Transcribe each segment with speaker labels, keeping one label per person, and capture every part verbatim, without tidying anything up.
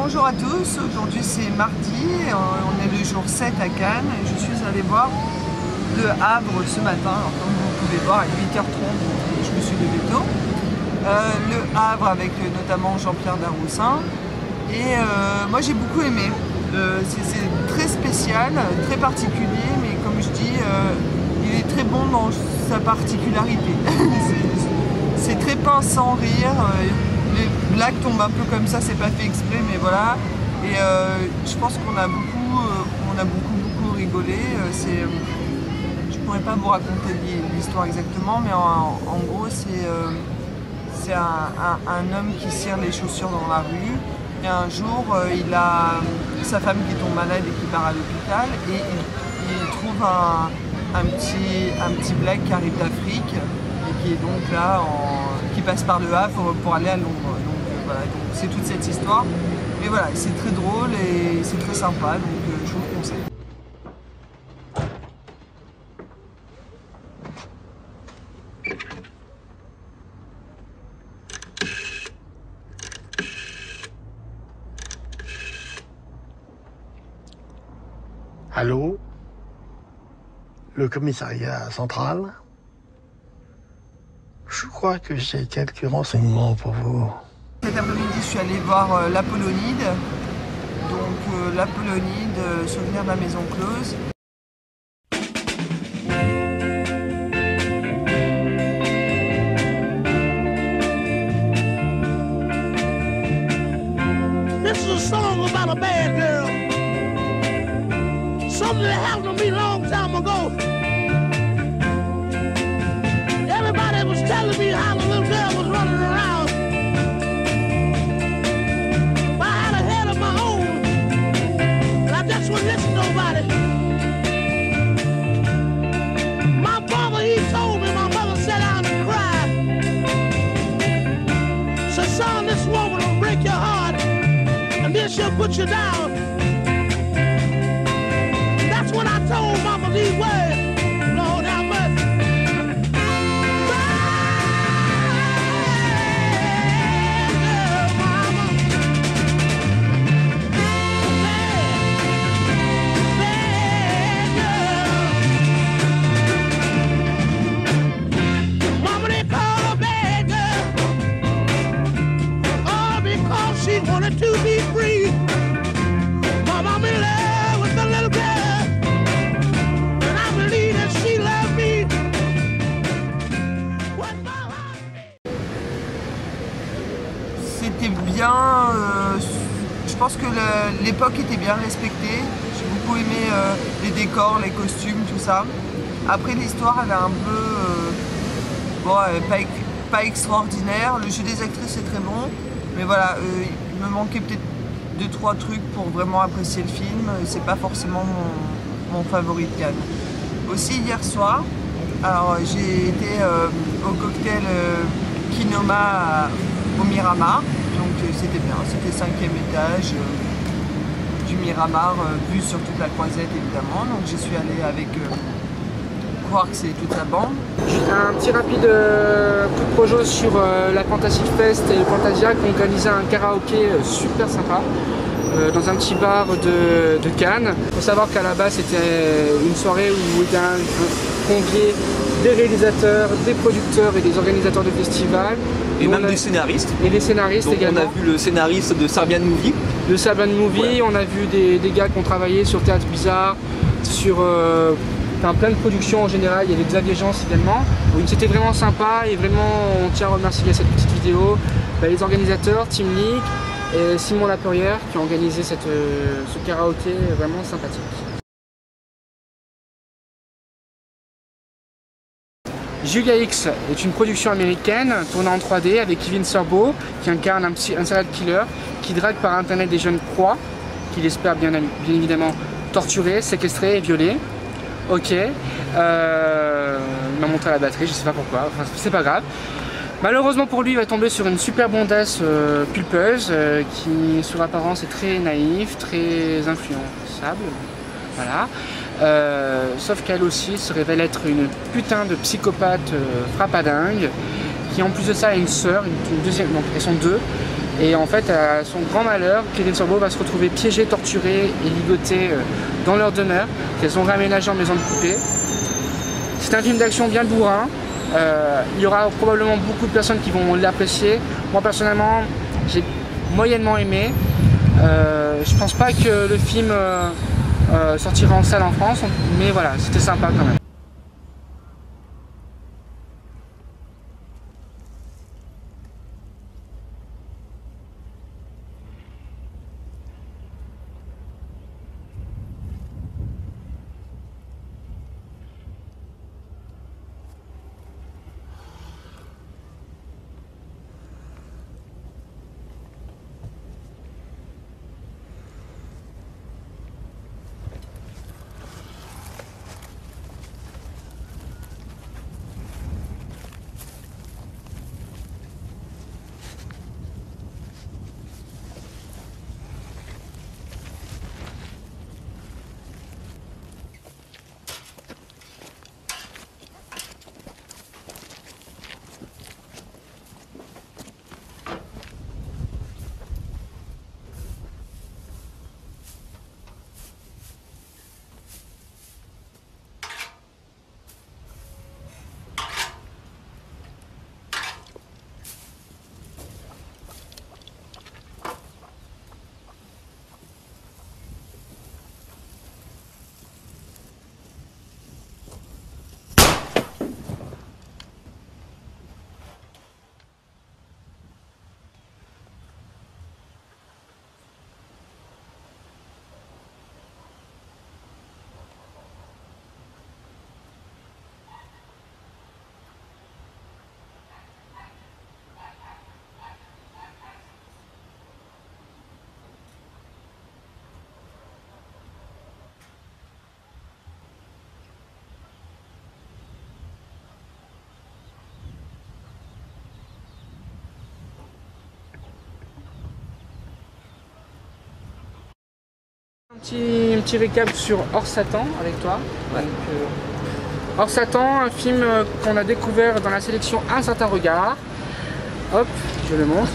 Speaker 1: bonjour à tous, aujourd'hui c'est mardi, on est le jour sept à Cannes et je suis allée voir Le Havre ce matin. Alors, comme vous pouvez voir, à huit heures trente, je me suis levée tôt. Euh, le Havre avec notamment Jean-Pierre Daroussin et euh, moi j'ai beaucoup aimé. Euh, c'est très spécial, très particulier, mais comme je dis, euh, il est très bon dans sa particularité. C'est très peint sans rire. Les blagues tombent un peu comme ça, c'est pas fait exprès, mais voilà. Et euh, je pense qu'on a beaucoup, euh, on a beaucoup, beaucoup rigolé. Euh, je pourrais pas vous raconter l'histoire exactement, mais en, en gros, c'est euh, un, un, un homme qui cire les chaussures dans la rue. Et un jour, euh, il a sa femme qui tombe malade et qui part à l'hôpital. Et il, il trouve un, un, petit, un petit blague qui arrive d'Afrique et qui est donc là, en, qui passe par Le Havre pour aller à Londres. Donc euh, voilà, c'est toute cette histoire. Mais voilà, c'est très drôle et c'est très sympa, donc euh, je vous le conseille.
Speaker 2: Allô? Le commissariat central? Je crois que j'ai quelques renseignements pour vous.
Speaker 1: Cet après-midi, je suis allée voir euh, l'Apollonide. Donc euh, l'Apollonide, euh, souvenir de la maison close.
Speaker 3: This is a song about a bad girl. Something that happened to me a long time ago. Everybody was telling me how the little girl was running around. But I had a head of my own, and I just wouldn't listen to nobody. My father, he told me, my mother sat down and cried. Said, son, this woman will break your heart, and then she'll put you down. That's when I told mama these words. Lord have mercy. She wanted to be free. Mama, I'm in love with the little girl, and I believe that she loved me.
Speaker 1: C'était bien, euh, je pense que l'époque était bien respectée. J'ai beaucoup aimé euh, les décors, les costumes, tout ça. Après, l'histoire, elle est un peu euh, bon, pas, pas extraordinaire. Le jeu des actrices est très bon. Mais voilà, euh, il me manquait peut-être deux trois trucs pour vraiment apprécier le film. C'est pas forcément mon, mon favori de Cannes. Aussi hier soir, alors j'ai été euh, au cocktail euh, Kinoma au Miramar. Donc euh, c'était bien, c'était cinquième étage euh, du Miramar, euh, vue sur toute la Croisette évidemment. Donc j'y suis allée avec euh, Quarks et toute sa bande.
Speaker 4: Un petit rapide euh, coup de projo sur euh, la Fantasy Fest et le Fantasia qui ont organisé un karaoké euh, super sympa euh, dans un petit bar de, de Cannes. Il faut savoir qu'à la base c'était une soirée où il y a convié des réalisateurs, des producteurs et des organisateurs de festivals.
Speaker 5: Et même
Speaker 4: a...
Speaker 5: des scénaristes.
Speaker 4: Et des scénaristes
Speaker 5: Donc
Speaker 4: également.
Speaker 5: On a vu le scénariste de Serbian Movie.
Speaker 4: De Serbian Movie, ouais. On a vu des, des gars qui ont travaillé sur Théâtre Bizarre, sur... Euh, Enfin, plein de productions en général, il y avait Xavier Jans également. Oui. C'était vraiment sympa et vraiment on tient à remercier à cette petite vidéo bah, les organisateurs, Team League et Simon Laperrière qui ont organisé cette, euh, ce karaoké vraiment sympathique. Julia X est une production américaine tournée en trois D avec Kevin Sorbo qui incarne un, un serial killer qui drague par internet des jeunes proies qu'il espère bien, bien évidemment torturer, séquestrer et violer. Ok, euh, il m'a montré la batterie, je sais pas pourquoi, enfin c'est pas grave. Malheureusement pour lui, il va tomber sur une super blondasse euh, pulpeuse euh, qui sur apparence est très naïve, très influençable, voilà. Euh, sauf qu'elle aussi se révèle être une putain de psychopathe euh, frappadingue qui en plus de ça a une sœur, une, une deuxième, donc elles sont deux, Et en fait, à son grand malheur, Kevin Sorbo va se retrouver piégé, torturé et ligoté dans leur demeure, qu'elles ont réaménagé en maison de poupée. C'est un film d'action bien bourrin. Euh, il y aura probablement beaucoup de personnes qui vont l'apprécier. Moi personnellement, j'ai moyennement aimé. Euh, je pense pas que le film euh, euh, sortira en salle en France, mais voilà, c'était sympa quand même. Un petit, un petit récap sur Hors Satan avec toi.
Speaker 5: Ouais.
Speaker 4: Donc, euh, Hors Satan, un film euh, qu'on a découvert dans la sélection Un certain regard. Hop, je le montre.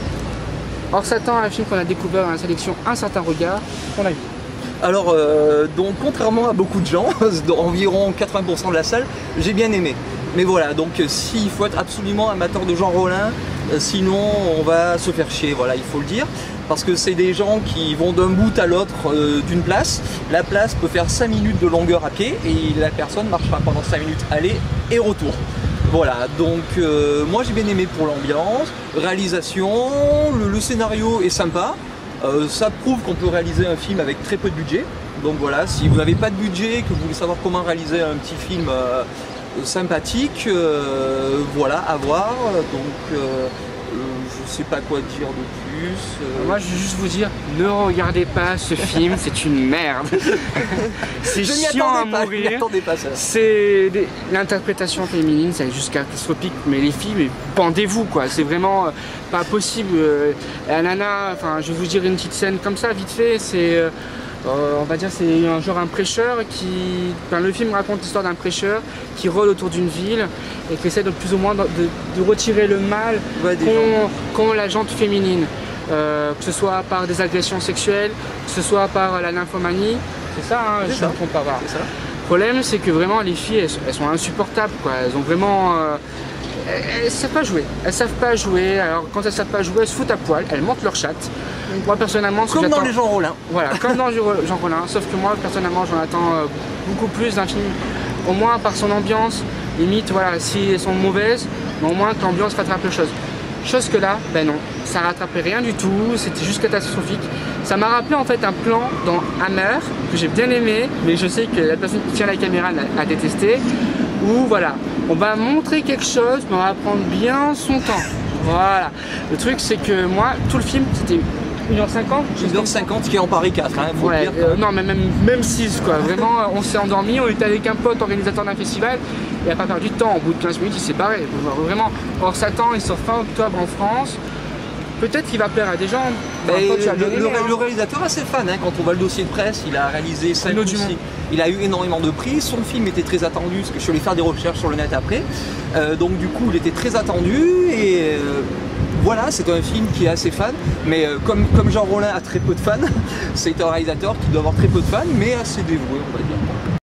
Speaker 4: Hors Satan, un film qu'on a découvert dans la sélection Un certain regard. Qu'on a vu.
Speaker 5: Alors, euh, donc contrairement à beaucoup de gens, environ quatre-vingts pour cent de la salle, j'ai bien aimé. Mais voilà, donc s'il faut être absolument amateur de Jean Rollin, euh, sinon on va se faire chier, voilà, il faut le dire. Parce que c'est des gens qui vont d'un bout à l'autre euh, d'une place. La place peut faire cinq minutes de longueur à pied et la personne marchera pendant cinq minutes aller et retour. Voilà, donc euh, moi j'ai bien aimé pour l'ambiance, réalisation, le, le scénario est sympa. Euh, ça prouve qu'on peut réaliser un film avec très peu de budget. Donc voilà, si vous n'avez pas de budget, que vous voulez savoir comment réaliser un petit film euh, sympathique, euh, voilà, à voir. Donc euh, je sais pas quoi dire de plus. Euh...
Speaker 4: Moi je vais juste vous dire, ne regardez pas ce film, c'est une merde. C'est chiant à
Speaker 5: pas,
Speaker 4: mourir.
Speaker 5: Pas ça.
Speaker 4: C'est des... l'interprétation féminine, c'est juste catastrophique. Mais les filles, mais pendez-vous quoi. C'est vraiment euh, pas possible. Euh, la nana, enfin je vais vous dire une petite scène comme ça, vite fait. C'est euh, Euh, on va dire c'est un genre un prêcheur qui, enfin, le film raconte l'histoire d'un prêcheur qui rôde autour d'une ville et qui essaie de plus ou moins de, de, de retirer le mal
Speaker 5: ouais,
Speaker 4: qu'ont qu'ont la gente féminine, euh, que ce soit par des agressions sexuelles, que ce soit par la nymphomanie, c'est ça, hein, je ne me trompe pas. Le problème c'est que vraiment les filles elles, elles sont insupportables quoi, elles ont vraiment euh, elles, elles savent pas jouer, elles savent pas jouer, alors quand elles savent pas jouer elles se foutent à poil, elles montent leur chatte. Moi personnellement,
Speaker 5: comme dans les Jean Rollin.
Speaker 4: Voilà, comme dans Jean Rollin, sauf que moi personnellement j'en attends euh, beaucoup plus d'un film, au moins par son ambiance, limite voilà, si elles sont mauvaises, mais au moins que l'ambiance rattrape les choses. Chose que là, ben non, ça rattrapait rien du tout, c'était juste catastrophique. Ça m'a rappelé en fait un plan dans Hammer, que j'ai bien aimé, mais je sais que la personne qui tient la caméra a détesté, où voilà, on va montrer quelque chose, mais on va prendre bien son temps. Voilà, le truc c'est que moi, tout le film, c'était une heure cinquante
Speaker 5: une heure cinquante qui est en Paris quatre, hein, faut
Speaker 4: ouais,
Speaker 5: le dire.
Speaker 4: Euh, non, mais même, même six quoi. Vraiment, on s'est endormi, on était avec un pote organisateur d'un festival, il n'a pas perdu de temps. Au bout de quinze minutes, il s'est barré. Vraiment, Hors Satan, il sort fin octobre en France. Peut-être qu'il va plaire à des gens.
Speaker 5: Ben,
Speaker 4: toi, tu as
Speaker 5: le,
Speaker 4: aimé,
Speaker 5: le,
Speaker 4: hein.
Speaker 5: le réalisateur est assez fan, hein, quand on voit le dossier de presse, il a réalisé cinq ou six. Il a eu énormément de prix, son film était très attendu, parce que je suis allé faire des recherches sur le net après. Euh, donc du coup, il était très attendu et euh, voilà, c'est un film qui est assez fan, mais euh, comme, comme Jean Rollin a très peu de fans, c'est un réalisateur qui doit avoir très peu de fans, mais assez dévoué, on va dire.